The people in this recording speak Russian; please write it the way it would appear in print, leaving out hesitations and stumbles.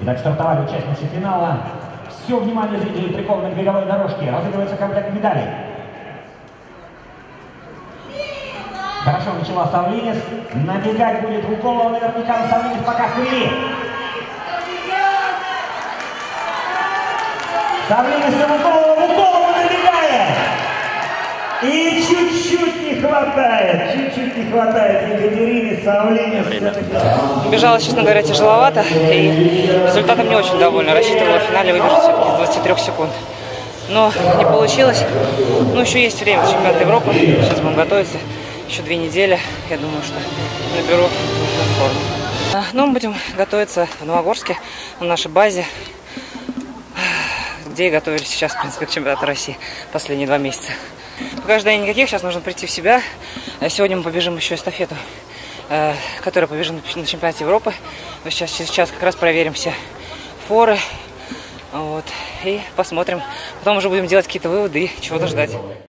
Итак, стартовали участницы финала. Все внимание зрителей приковано к беговой дорожке. Разыгрывается комплект медалей. Хорошо начала Савлинис. Набегать будет Вуколова наверняка, но Савлинис пока впереди. Савлинис и Вуколова набегает. И чуть-чуть не хватает Екатерине Савлинис. Бежала, честно говоря, тяжеловато, и результатом не очень довольна. Рассчитывала в финале выбежать все-таки с 23 секунд. Но не получилось. Ну, еще есть время, чемпионат Европы. Сейчас будем готовиться. Еще 2 недели. Я думаю, что наберу нужную форму. Ну, мы будем готовиться в Новогорске, на нашей базе, где и готовились сейчас, в принципе, к чемпионату России последние 2 месяца. Пока ожиданий никаких, сейчас нужно прийти в себя. Сегодня мы побежим еще эстафету, которая побежим на чемпионате Европы. Сейчас как раз проверим все форы. Вот, и посмотрим. Потом уже будем делать какие-то выводы и чего-то ждать.